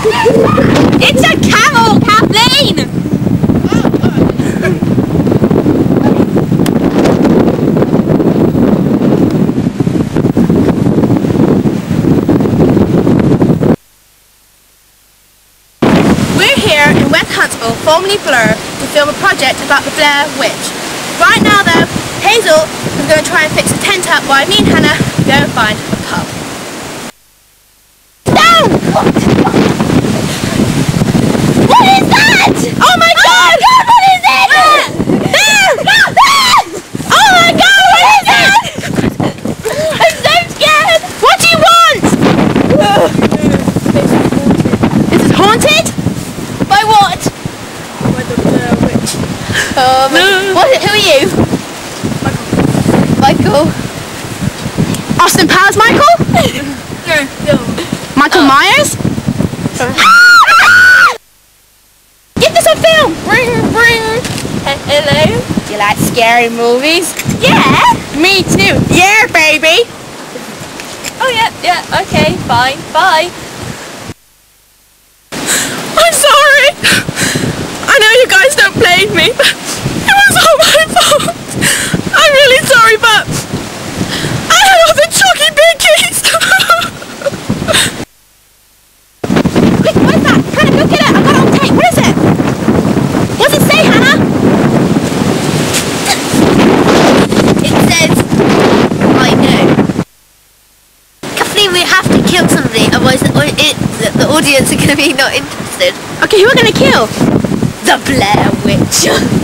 It's a camel, Kathleen! We're here in West Huntsville, formerly Blur, to film a project about the Blair Witch. Right now though, Hazel is going to try and fix a tent up while me and Hannah go and find a pub. Down! What is that? Oh my god! What is it? There! Oh my god, what is it? I'm so scared! What do you want? This is haunted? By what? By the Blair Witch. Who are you? Michael. Austin Powers, Michael? No. Michael Myers? Get this on film! Hello? You like scary movies? Yeah! Me too! Yeah, baby! Oh yeah, okay, fine, bye. I'm sorry! I know you guys don't blame me, but it was all my fault! I'm really sorry, but I had all the chalky bickies! Quick, what is that? Hannah, go get it! I got it on tape! What is it? What does it say, Hannah? It says, I know. Kathleen, we have to kill somebody, otherwise the audience are going to be not interested. Okay, who are we going to kill? The Blair Witch.